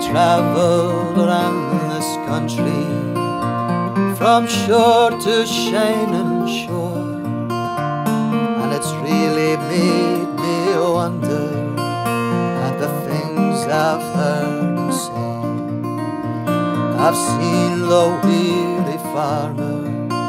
traveled around this country, from shore to shining shore, and it's really made me wonder at the things I've heard and saw. I've seen the weary farmer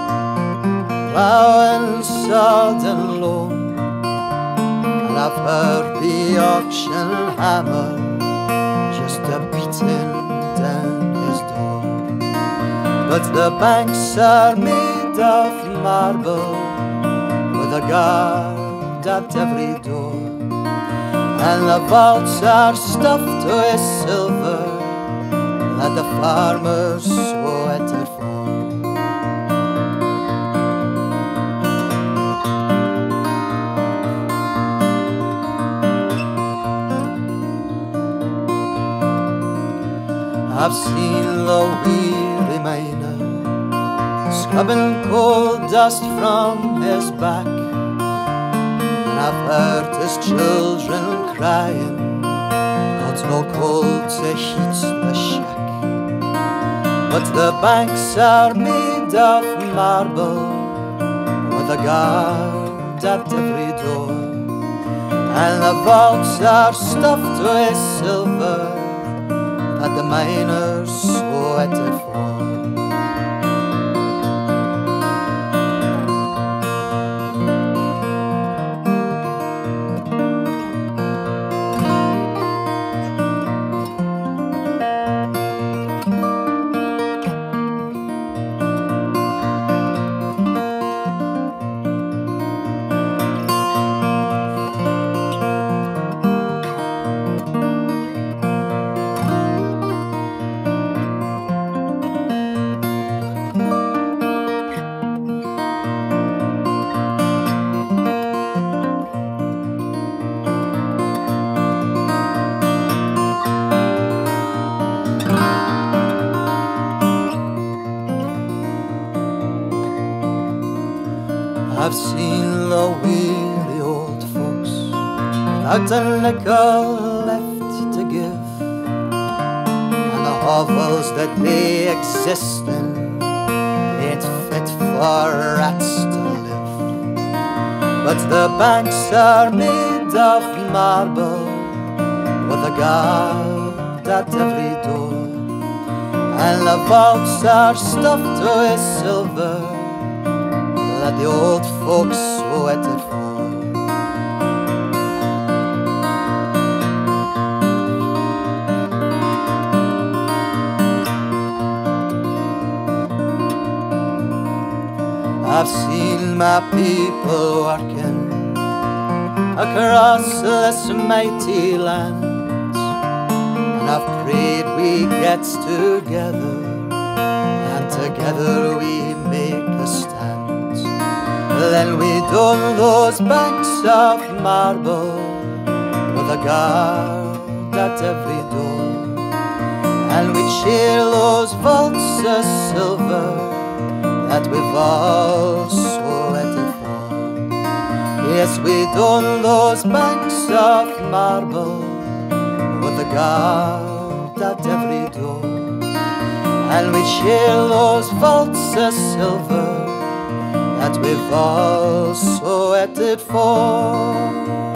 plowing sod and loam, and I've heard the auction hammer just a beating down his door. But the banks are made of marble, with a guard at every door, and the vaults are stuffed with silver that the farmers sweated for. I've seen the weary miner scrubbing coal dust from his back, and I've heard his children crying, God's no coal to heat the shack. But the banks are made of marble, with a guard at every door, and the vaults are stuffed with silver that the miners sweated for. I've seen the weary old folks without a nickel left to give, and the hovels that they exist in ain't fit for rats to live. But the banks are made of marble, with a guard at every door, and the vaults are stuffed with silver that the old folks sweated for. I've seen my people working across this mighty land, and I've prayed we get together, and together we make a stand. Then we don those banks of marble, with a guard at every door, and we cheer those vaults of silver that we've all sweated for. Yes, we don those banks of marble, with a guard at every door, and we cheer those vaults of silver that we've all sweated for.